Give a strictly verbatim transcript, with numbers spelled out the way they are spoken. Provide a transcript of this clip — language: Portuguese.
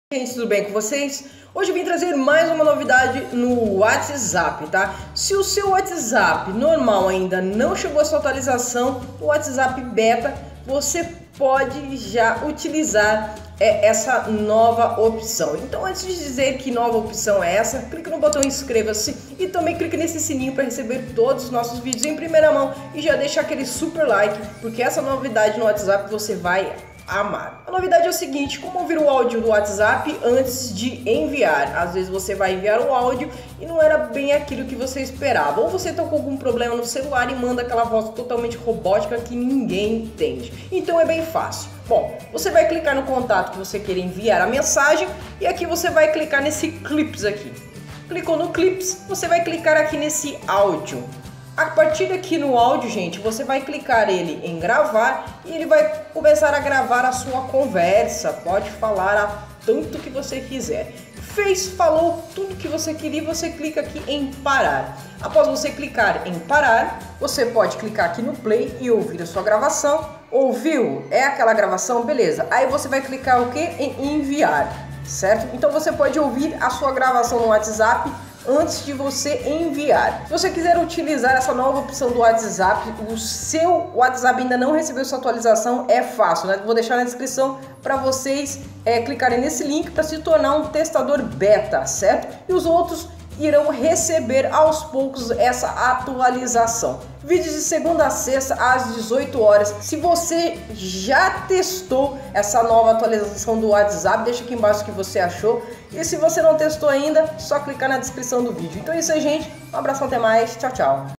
Gente, tudo bem com vocês? Hoje eu vim trazer mais uma novidade no WhatsApp, tá? Se o seu WhatsApp normal ainda não chegou a sua atualização, o WhatsApp Beta, você pode já utilizar é, essa nova opção. Então, antes de dizer que nova opção é essa, clique no botão inscreva-se e também clique nesse sininho para receber todos os nossos vídeos em primeira mão e já deixa aquele super like, porque essa novidade no WhatsApp você vai amar. A novidade é o seguinte: como ouvir o áudio do WhatsApp antes de enviar. Às vezes você vai enviar o áudio e não era bem aquilo que você esperava, ou você está com algum problema no celular e manda aquela voz totalmente robótica que ninguém entende. Então é bem fácil. Bom, você vai clicar no contato que você quer enviar a mensagem e aqui você vai clicar nesse Clips aqui. Clicou no Clips, você vai clicar aqui nesse áudio. A partir daqui no áudio, gente, você vai clicar ele em gravar e ele vai começar a gravar a sua conversa. Pode falar a tanto que você quiser. Fez, falou tudo que você queria, você clica aqui em parar. Após você clicar em parar, você pode clicar aqui no play e ouvir a sua gravação. Ouviu? É aquela gravação? Beleza. Aí você vai clicar o que? Em enviar, certo? Então você pode ouvir a sua gravação no WhatsApp antes de você enviar. Se você quiser utilizar essa nova opção do WhatsApp, o seu WhatsApp ainda não recebeu sua atualização, é fácil, né? Vou deixar na descrição para vocês é, clicarem nesse link para se tornar um testador beta, certo? E os outros irão receber aos poucos essa atualização. Vídeos de segunda a sexta às dezoito horas. Se você já testou essa nova atualização do WhatsApp, deixa aqui embaixo o que você achou. E se você não testou ainda, só clicar na descrição do vídeo. Então é isso aí, gente. Um abraço, até mais. Tchau, tchau.